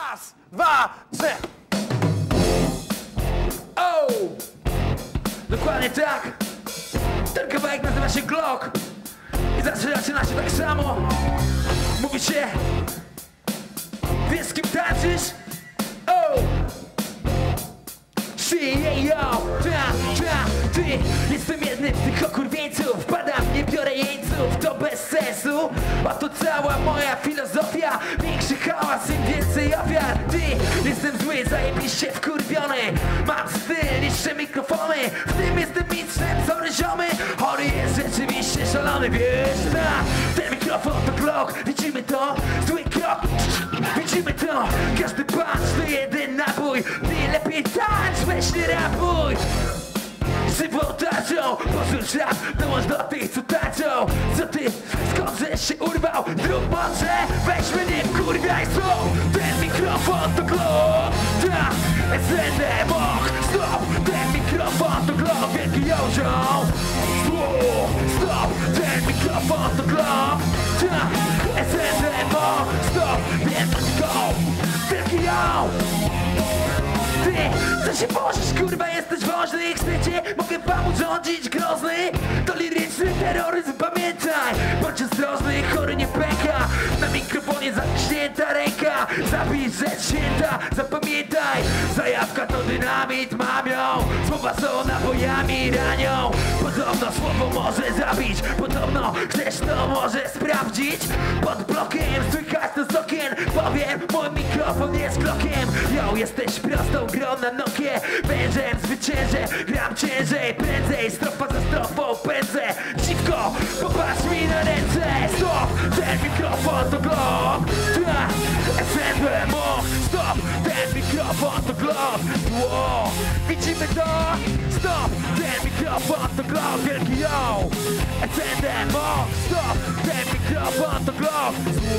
Raz, dwa, trzy. Oh! Dokładnie tak. Ten kawałek nazywa się Glokk. I zaczyna się tak samo. Mówi się: wiesz, z kim tańczysz? Oh! Ty, jestem jednym z tych okurwieńców. Wpadam, nie biorę jeńców, to bez sensu. A to cała moja filozofia. Większy hałas, im więcej ofiar. Ty, jestem zły, zajebiście wkurwiony. Mam styl, niższe mikrofony. W tym jestem mistrzem, sorry ziomy. Chory jest rzeczywiście szalony, wiesz? Ten mikrofon to Glokk, widzimy to? Zły krok, widzimy to? Każdy punch to jeden nabój. Ty lepiej tańcz, weź nie rabuj. Żywą tarczą, posłuchaj rap, dołącz do tych, co tańczą. Co ty, skąd żeś się urwał? Zrób może, weź mnie, kurwiaj, co? Ten mikrofon to Glokk, ta, SND, moch, stop. Ten mikrofon to Glokk, wielki jozią. Stop, ten mikrofon to Glokk, ta, SND, moch, stop. Wielki jozią. Ty, co się możesz, kurwa, jesteś ważny i chcecie? Mogę pomóc rządzić grozny? To liryczny terroryzm, pamiętaj. Bądź ostrożny, chory nie pęka. Na mikrofonie zaciśnięta ręka. Zabij rzecz święta, zapamiętaj. Zajawka to dynamit, mam ją. Słowa są nabojami, ranią. Podobno słowo może zabić. Podobno chcesz to może sprawdzić. Pod blokiem słychać to z okien. Powiem, mój mikrofon jest Glokkiem. Yo, jesteś prostą grą na Nokie. Wężem zwyciężę, gram ciężej, prędzej. Strofa za strofą pędzę. Dziwko, popatrz mi na ręce. Stop, ten mikrofon to Glokk. SND, moch, stop, ten mikrofon to Glokk. Wow, widzimy to? Stop, ten mikrofon to Glokk. Wielki yo, SND, moch, stop, ten mikrofon to Glokk.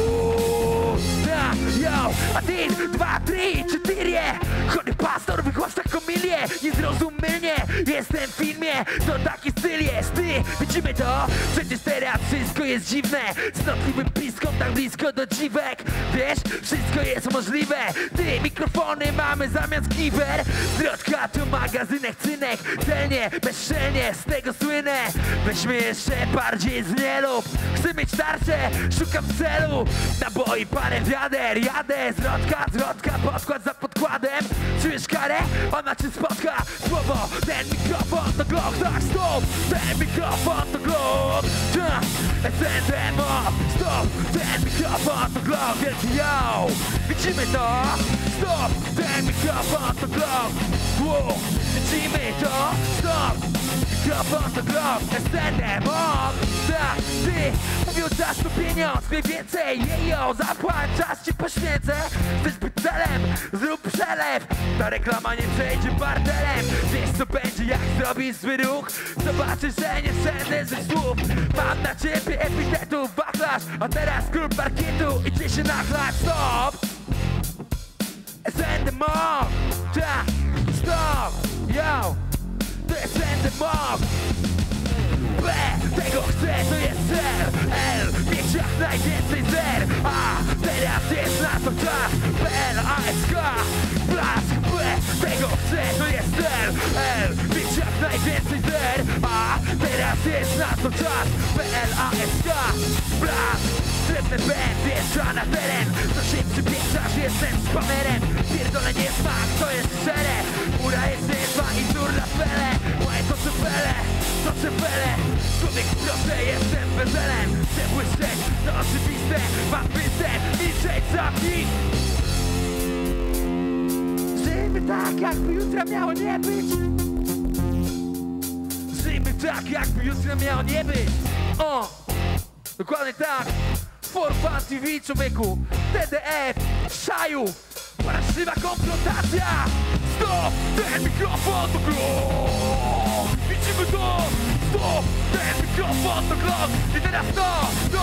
Yo, 1, 2, 3, 4. Chory pastor, wygłasz taką milię. Niezrozumienie, jestem w filmie. To taki styl jest, ty, widzimy to? Przecież teraz wszystko jest dziwne. Cnotliwym piską tak blisko do dziwek. Wiesz, wszystko jest możliwe. Ty, mikrofony mamy zamiast giwer. Zwrotka to magazynek cynek. Celnie, bezczelnie, z tego słynę. Weźmy jeszcze bardziej z nielub. Chcę mieć tarczę, szukam celu. Naboi parę wiader, jadę. Zwrotka, podkład za podkładem. Czujesz karę? Ona cię spotka. Słowo, ten mikrofon to Glokk. Tak, stop, ten mikrofon to Glokk. SND, moch, stop, ten mikrofon to Glokk. Wielki yo, widzimy to? Stop, ten mikrofon to Glokk. Wow, widzimy to? Stop, mikrofon to Glokk. SND, moch, tak, ty, mówią czas to pieniądz, mniej więcej, jejo, zapłać, czas ci poświęcę. Chcesz być celem, zrób przelew. Ta reklama nie przejdzie barterem. Wiesz co będzie, jak zrobisz zły ruch? Zobaczysz, że nie szednę ze słów. Mam na ciebie epitetów, wachlarz. A teraz klub parkietu, idzie się nachlać. Stop, SND, moch, ta, stop, yo, to jest SND, moch. B, tego chcę, to jest zer. L, mieć jak najwięcej zer. A, teraz jest na to czas. PL, ASK, blask. B, tego chcę, to jest zer. L, mieć jak najwięcej zer. A, teraz jest na to czas. PL, ASK, blask. Srebrny band wjeżdża na teren. To się przypięczasz, jestem spamerem. Pierdolenie smak, to jest szczere. Ura jest niezła i dur na pele. Moje to czepele, to czepele. Człowiek proszę, jestem bezelem. Chcę błyszczeć, to oczywiste. Mam występ, milczeć, zamknij. Żyjmy tak, jakby jutra miało nie być. Żyjmy tak, jakby jutra miało nie być. O, dokładnie tak. For Fun TV, człowieku. Tede, szaju. Paraszywa konfrontacja. Stop, ten mikrofon to Glokk. Widzimy to. Stop, ten mikrofon to Glokk. I teraz to.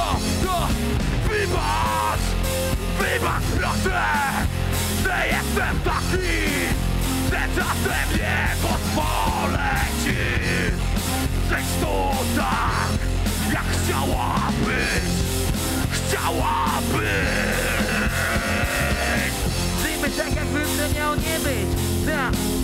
Wybacz proszę, że jestem taki, że czasem nie pozwolę ci żyć tu tak, jak chciałabyś. miało nie być.